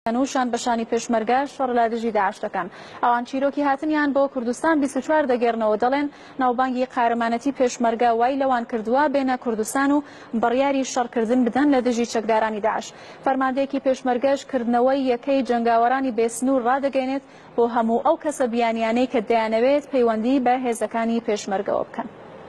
نوشان بەشانی پێشمەرگە شەڕ لە دژی داعش دەکەن. ئەوان چیرۆکی هاتنیان بۆ کوردستان 24 دەگەڕنەوە دەڵێن ناوبانگی قارەمانەتی پێشمەرگە وای لەوان کردووە بێنە کوردستان و بڕیاری شەڕکردن بدەن لە دژی چەکدارانی داعش. فەرماندەیەکی پێشمەرگەش کردنەوەی یەکەی جەنگاوەرانی بێسنوور ڕادەگەێنێت بۆ هەموو ئەو کەسە بیانیانەی کە دەیانەوێت پەیوەندی بە هێزەکانی پێشمەرگەوە بکەن.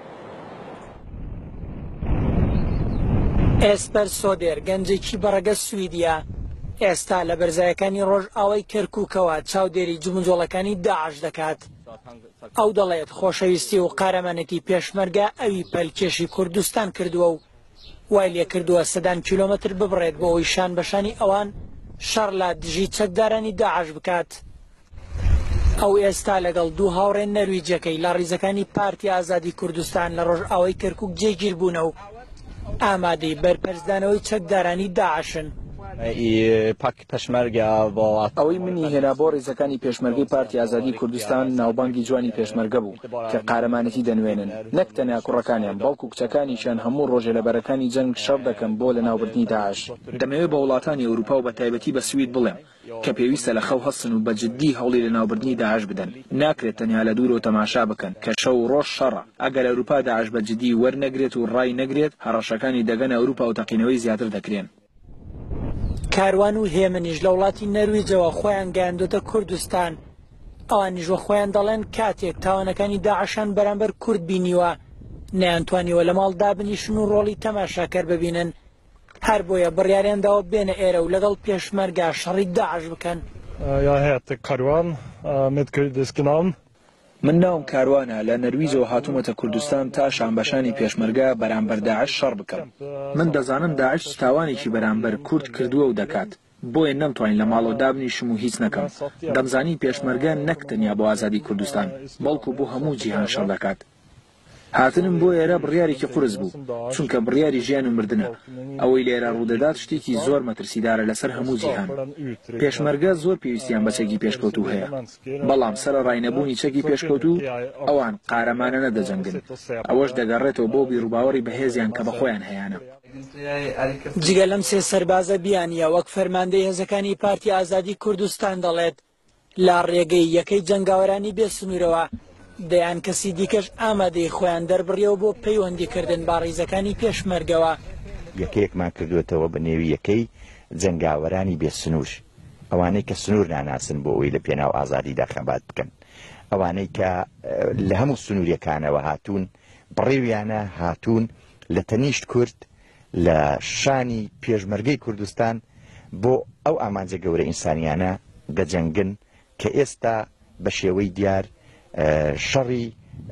ئێسپەر سۆدێر گەنجێکی بەڕەگە سویدیا ئێستا لە بەرزایەکانی ڕۆژ ئاوای کەرکووکەوە چاودێری جمنجۆڵەکانی داعش دەکات. ئەو دەڵێت خۆشەویستی و قارەمانەتی پێشمەرگە ئەوی پەلکێشی کوردستان کردووە و وای لێ کردووە سەدان کیلۆمەتر ببڕێت بۆ ئەوەی شان بەشانی ئەوان شەڕ لە دژی چەکدارانی داعش بکات. ئەو ئێستا لەگەڵ دوو هاوڕێن نەرویجەکەی لە ڕیزەکانی پارتی ئازادی کوردستان لە ڕۆژ ئاوای کەرکووک جێگیر بوونە و ئامادەی بەرپەرزدانەوەی چەکدارانی داعشن. ئەوەی منی هێنا بۆ ڕێزەکانی پێشمەرگەی پارتی ئازادی کوردستان ناوبانگی جوانی پێشمەرگە بوو کە قارەمانەتی دەنوێنن نەک تەنیا کوڕەکانیان بەڵکو کچەکانیشان هەموو ڕۆژێ لە بەرەکانی جەنگ شەڕ دەکەن بۆ لە ناوبردنی داعش. دەمەوێت بە وڵاتانی ئەوروپا و بە تایبەتی بە سوید بڵێم کە پێویستە لە خەو هەستن و بە جددی هەوڵی لە ناوبردنی داعش بدەن. ناکرێت تەنیا لە دوورەوە تەماشا بکەن کە شەو و ڕۆژ شەڕە. ئەگەر ئەوروپا داعش بە جددی وەرنەگرێت و ڕای نەگرێت هەڕەشەکانی دەگەنە ئەوروپا و تەقینەوەی زیاتر دەکرێن. کاروان و هێمنیش لە وڵاتی نەرویجەوە خۆیان گەیاندۆتە کوردستان. ئەوانیش وە خۆیان دەڵێن کاتێک تاوانەکانی داعشان بەرامبەر کورد بینیوە نەیانتوانیوە لە ماڵ دابنیشن و ڕۆڵی تەماشاکەر ببینن. هەر بۆیە بڕیاریانداوە بێنە ئێرە و لەگەڵ پێشمەرگا شەڕی داعش بکەن. من ناوم کاروانە لە نەرویجەوە هاتوومەتە کوردستان تا شانبەشانی پێشمەرگە بەرامبەر داعش شەڕ بکەم. من دەزانم داعش تاوانێکی بەرامبەر کورد کردووە و دەکات. بۆیە نەمتوانین لە ماڵەوە دابنیشم و هیچ نەکەم. دەمزانی پێشمەرگە نەک تەنیا بۆ ئازادی کوردستان بەڵکو بۆ هەموو جیهان شەڕ دەکات. هاتنم بۆ ئێرە بڕیارێکی قورس بوو چونکە بڕیاری ژیان و مردنە. ئەوەی لێرە ڕوودەدات شتێکی زۆر مەترسیدارە لەسەر هەموو جیهان. پێشمەرگە زۆر پێویستیان بە چەکی پێشکەوتوو هەیە بەڵام سەر ڕاینەبوونی چەکی پێشکەوتوو ئەوان قارەمانە نەدەجەنگن. ئەوەش دەگەڕێتەوە بۆ بیرروباوەڕی بەهێزیان کە بەخۆیان هەیەە. جگە لەم سێ سەربازە بیانیە وەک فەرماندەی هێزەکانی پارتی ئازادی کوردستان دەڵێت لا ڕێگەی یەکەی جەنگاوەرانی بێسنوورەوە دەیان کەسی دیکەش ئامادەی خۆیان دەربڕیەوە بۆ پەیوەندیکردن با ڕیزەکانی پێشمەرگەوە. یەکەیەکمان کردوێتەوە بە نێوی یەکەی جەنگاوەرانی بێسنوور ئەوانەی کە سنوور ناناسن بۆ ئەوەی لە پێناو ئازادیدا خەبات بکەن. ئەوانەی کە لە هەموو سنووریەکانەوە هاتوون بڕێویانە هاتوون لە تەنیشت کورد لە شانی پێشمەرگەی کوردستان بۆ ئەو ئامانجە گەورە ئینسانیانە دەجەنگن کە ئێستا بە شێوەی دیار شەڕی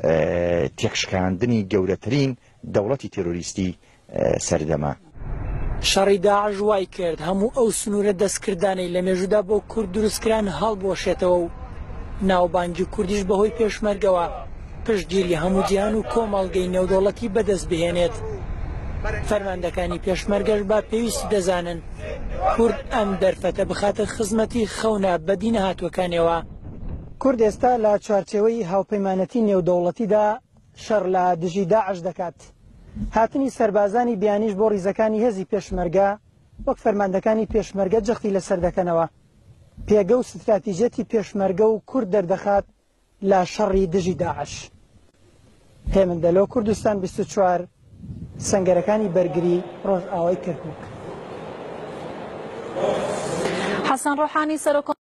تێکشکاندنی گەورەترین دەوڵەتی تێرۆریستی سەردەما. شەڕی داعش وای کرد هەموو ئەو سنوورە دەستکردانەی لە مێژوودا بۆ کورد دروستکران هەڵبۆشێتەوە و ناوبانگی کوردیش بەهۆی پێشمەرگەوە پشتگیری هەموو جیهان و کۆمەڵگەی نێودەوڵەتی بەدەست بهێنێت. فەرماندەکانی پێشمەرگەش با پێویستی دەزانن کورد ئەم دەرفەتە بخاتە خزمەتی خەونە بەدینە هاتووەکانەوە. کورد ئێستا لە چوارچێوەی هاوپەیمانەتی نێودەوڵەتیدا شەڕ لە دژی داعش دەکات. هاتنی سەربازانی بیانیش بۆ ڕیزەکانی هێزی پێشمەرگە وەک فەرماندەکانی پێشمەرگە جەختی لەسەر دەکەنەوە. پێگە و ستراتیژەتی پێشمەرگە و کورد دەردەخات لە شەڕی دژی داعش. هێمندەلۆ کوردستان 24 سەنگەرەکانی بەرگری ڕۆژ ئاوای کەرکووک. حەسەن ڕۆحانی سەرۆک